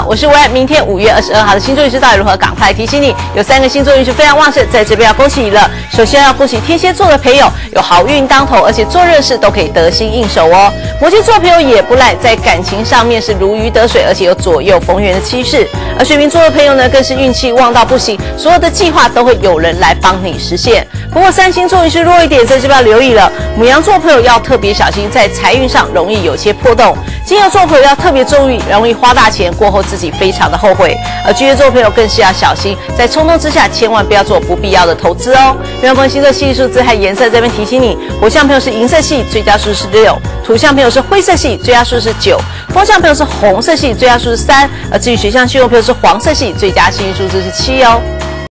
好，我是薇，明天5月22号的星座运势到底如何？赶快提醒你，有3个星座运势非常旺盛，在这边要恭喜你了。首先要恭喜天蝎座的朋友，有好运当头，而且做任事都可以得心应手哦。摩羯座朋友也不赖，在感情上面是如鱼得水，而且有左右逢源的趋势。而水瓶座的朋友呢，更是运气旺到不行，所有的计划都会有人来帮你实现。不过3星座运势弱一点，在这边要留意了。牡羊座朋友要特别小心，在财运上容易有些波动。金牛座朋友要特别注意，容易花大钱，过后自己非常的后悔。而巨蟹座朋友更是要小心，在冲动之下千万不要做不必要的投资哦。月份星座系数字和颜色这边提醒你，火象朋友是银色系，最佳数是6；土象朋友是灰色系，最佳数是9；风象朋友是红色系，最佳数是3；而至于水象星座朋友是黄色系，最佳幸运数字是7哦。